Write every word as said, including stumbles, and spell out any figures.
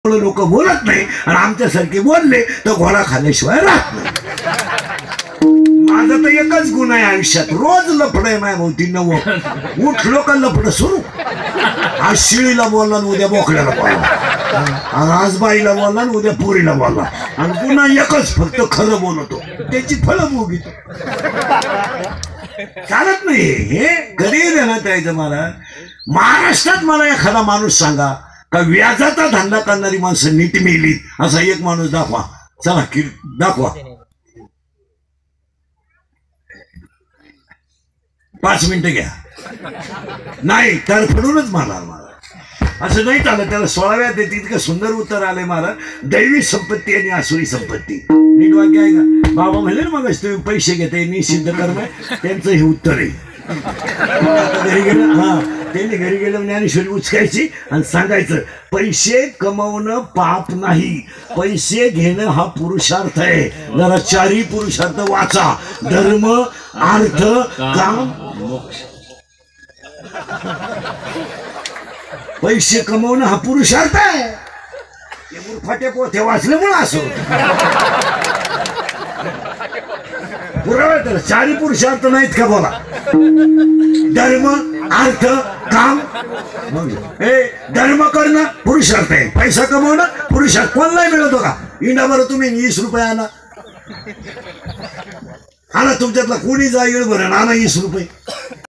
लोक बोलत नाही आणि आमच्यासारखे बोलले तर घोडा खाल्ल्याशिवाय राहत नाही। माझा तर एकच गुण आहे आयुष्यात, रोज लफड आहे माझ्या भोवती नव उठलो का लफड सुरू। आज शिळीला बोलला आणि उद्या बोकड्याला बोलला, आज बाईला बोलला आणि उद्या पोरीला बोलला, आणि पुन्हा एकच फक्त खरं बोलतो, त्याची फळं भोगीतो। चालत नाही हे, कधी देण्यात यायचं। मला महाराष्ट्रात मला एखादा माणूस सांगा का व्याजाचा धंदा करणारी माणसं नीट मिळली असा एक माणूस दाखवा, चला की दाखवा। पाच मिनिटं घ्या, नाही तर फडूनच मला मला असं नाही चालत। त्याला सोळाव्यात येते इतकं सुंदर उत्तर आले मला, दैवी संपत्ती आणि आसुरी संपत्ती। नीट वाक्य आहे का? बाबा म्हणले ना मग तुम्ही पैसे घेते निषिद्ध कर्म, त्यांचं हे उत्तर आहे। घरी गेलं, हा त्यांनी घरी गेलं ज्ञानेश्वरी उचकायची आणि सांगायचं पैसे कमवणं पाप नाही, पैसे घेणं हा पुरुषार्थ आहे। जरा चारी पुरुषार्थ वाचा, धर्म अर्थ काम मोक्ष। पैसे कमवणं हा पुरुषार्थ आहे, हे मूर्खाटे पोथे वाचल्यामुळे असं पुरावा त्याला। चारी पुरुषार्थ नाहीत का बोला? धर्म अर्थ काम। हे धर्म करणं पुरुषार्थ आहे, पैसा कमवणं पुरुषार्थ। कोणलाही मिळतो का? इंडा बरं तुम्ही वीस रुपये आणा, आणा तुमच्यातला कोणी जा येळ बरं आणा वीस रुपये।